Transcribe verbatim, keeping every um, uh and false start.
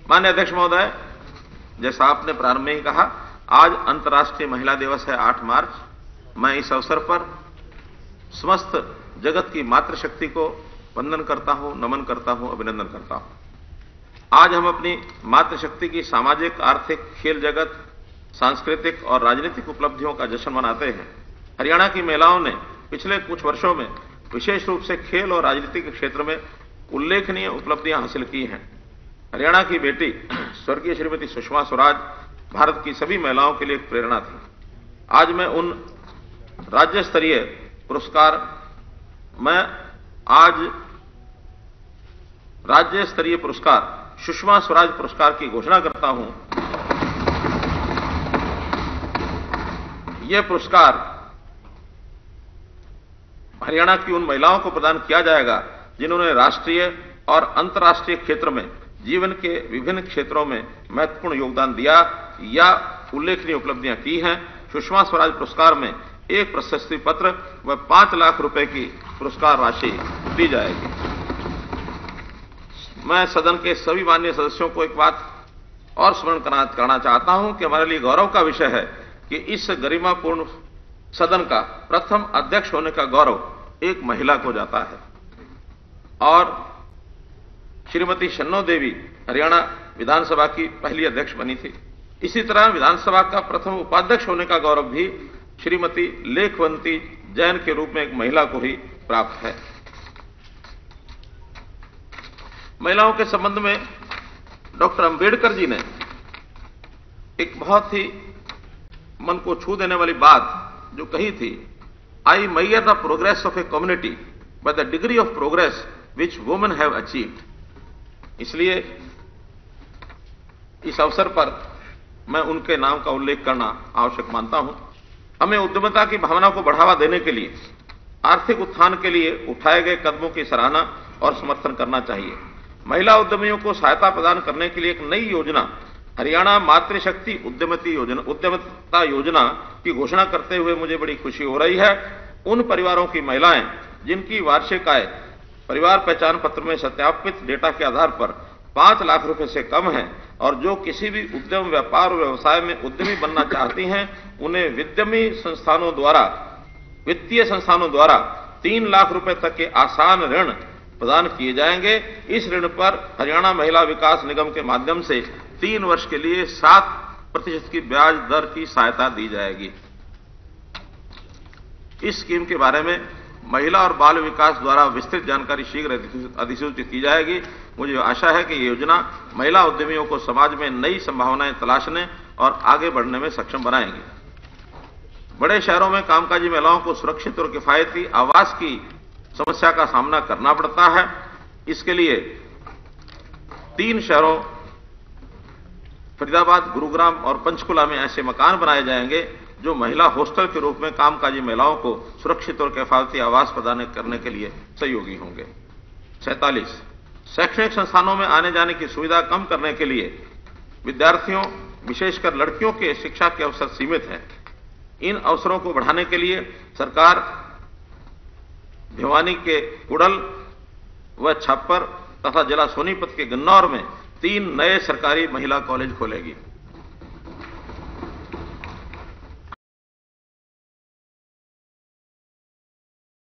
माननीय अध्यक्ष महोदय, जैसा आपने प्रारंभ में ही कहा, आज अंतर्राष्ट्रीय महिला दिवस है आठ मार्च। मैं इस अवसर पर समस्त जगत की मातृशक्ति को वंदन करता हूं, नमन करता हूं, अभिनंदन करता हूं। आज हम अपनी मातृशक्ति की सामाजिक, आर्थिक, खेल जगत, सांस्कृतिक और राजनीतिक उपलब्धियों का जश्न मनाते हैं। हरियाणा की महिलाओं ने पिछले कुछ वर्षों में विशेष रूप से खेल और राजनीति के क्षेत्र में उल्लेखनीय उपलब्धियां हासिल की हैं। हरियाणा की बेटी स्वर्गीय श्रीमती सुषमा स्वराज भारत की सभी महिलाओं के लिए एक प्रेरणा थी। आज मैं उन राज्य स्तरीय पुरस्कार मैं आज राज्य स्तरीय पुरस्कार सुषमा स्वराज पुरस्कार की घोषणा करता हूं। यह पुरस्कार हरियाणा की उन महिलाओं को प्रदान किया जाएगा जिन्होंने राष्ट्रीय और अंतर्राष्ट्रीय क्षेत्र में जीवन के विभिन्न क्षेत्रों में महत्वपूर्ण योगदान दिया या उल्लेखनीय उपलब्धियां की हैं। सुषमा स्वराज पुरस्कार में एक प्रशस्ति पत्र व पांच लाख रुपए की पुरस्कार राशि दी जाएगी। मैं सदन के सभी माननीय सदस्यों को एक बात और स्मरण करना चाहता हूं कि हमारे लिए गौरव का विषय है कि इस गरिमापूर्ण सदन का प्रथम अध्यक्ष होने का गौरव एक महिला को जाता है और श्रीमती शन्नो देवी हरियाणा विधानसभा की पहली अध्यक्ष बनी थी। इसी तरह विधानसभा का प्रथम उपाध्यक्ष होने का गौरव भी श्रीमती लेखवंती जैन के रूप में एक महिला को ही प्राप्त है। महिलाओं के संबंध में डॉक्टर अंबेडकर जी ने एक बहुत ही मन को छू देने वाली बात जो कही थी, आई measure the progress of a community by the degree of progress which women have achieved। इसलिए इस अवसर पर मैं उनके नाम का उल्लेख करना आवश्यक मानता हूं। हमें उद्यमिता की भावना को बढ़ावा देने के लिए, आर्थिक उत्थान के लिए उठाए गए कदमों की सराहना और समर्थन करना चाहिए। महिला उद्यमियों को सहायता प्रदान करने के लिए एक नई योजना हरियाणा मातृशक्ति उद्यमिता योजना उद्यमिता योजना की घोषणा करते हुए मुझे बड़ी खुशी हो रही है। उन परिवारों की महिलाएं जिनकी वार्षिक आय परिवार पहचान पत्र में सत्यापित डेटा के आधार पर पांच लाख रुपए से कम है और जो किसी भी उद्यम, व्यापार और व्यवसाय में उद्यमी बनना चाहती हैं, उन्हें विद्यमी संस्थानों द्वारा वित्तीय संस्थानों द्वारा तीन लाख रुपए तक के आसान ऋण प्रदान किए जाएंगे। इस ऋण पर हरियाणा महिला विकास निगम के माध्यम से तीन वर्ष के लिए सात प्रतिशत की ब्याज दर की सहायता दी जाएगी। इस स्कीम के बारे में महिला और बाल विकास द्वारा विस्तृत जानकारी शीघ्र अधिसूचित की जाएगी। मुझे आशा है कि ये योजना महिला उद्यमियों को समाज में नई संभावनाएं तलाशने और आगे बढ़ने में सक्षम बनाएगी। बड़े शहरों में कामकाजी महिलाओं को सुरक्षित और किफायती आवास की समस्या का सामना करना पड़ता है। इसके लिए तीन शहरों फरीदाबाद, गुरुग्राम और पंचकुला में ऐसे मकान बनाए जाएंगे जो महिला हॉस्टल के रूप में कामकाजी महिलाओं को सुरक्षित और किफायती आवास प्रदान करने के लिए सहयोगी होंगे। सैंतालीस शैक्षणिक संस्थानों में आने जाने की सुविधा कम करने के लिए विद्यार्थियों, विशेषकर लड़कियों के शिक्षा के अवसर सीमित हैं। इन अवसरों को बढ़ाने के लिए सरकार भिवानी के कुड़ल व छप्पर तथा जिला सोनीपत के गन्नौर में तीन नए सरकारी महिला कॉलेज खोलेगी।